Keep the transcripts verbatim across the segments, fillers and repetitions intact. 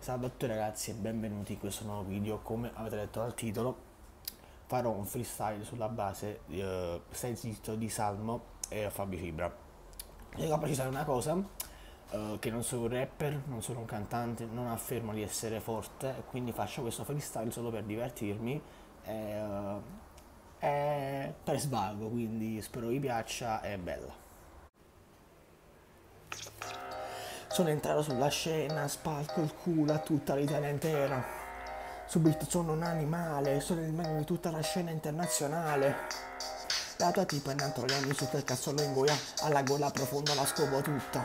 Salve a tutti ragazzi e benvenuti in questo nuovo video. Come avete letto dal titolo, farò un freestyle sulla base di uh, Stai Zitto di Salmo e Fabio Fibra. Devo precisare una cosa, uh, che non sono un rapper, non sono un cantante, non affermo di essere forte, e quindi faccio questo freestyle solo per divertirmi e, uh, e per svago, quindi spero vi piaccia, è bella. Sono entrato sulla scena, spalco il culo a tutta l'Italia intera. Subito sono un animale, sono il meglio di tutta la scena internazionale. La tua tipa è nato gli anni sotto il cazzo lo ingoia, alla gola profonda la scopo tutta.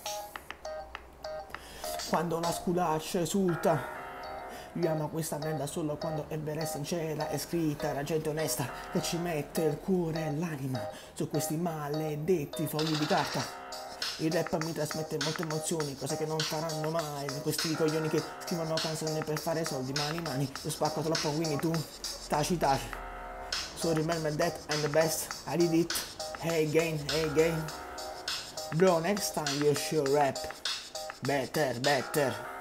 Quando la sculaccia esulta, io amo questa merda solo quando è vera e sincera, è scritta da gente onesta che ci mette il cuore e l'anima su questi maledetti fogli di carta. Il rap mi trasmette molte emozioni, cose che non faranno mai questi coglioni che scrivono canzoni per fare soldi, mani mani, io spacco troppo quindi tu taci taci. So remember that I'm the best, I did it, hey again, hey again. Bro, next time you should rap better, better.